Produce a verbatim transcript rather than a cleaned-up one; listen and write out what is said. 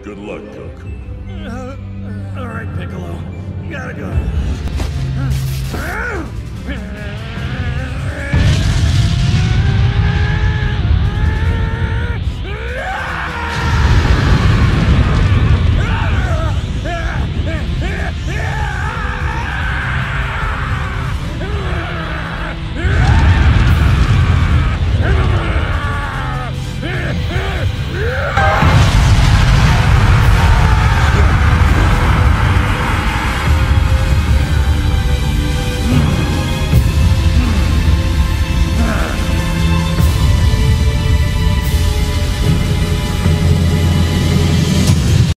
Good luck, Goku. Uh, all right, Piccolo. You gotta go.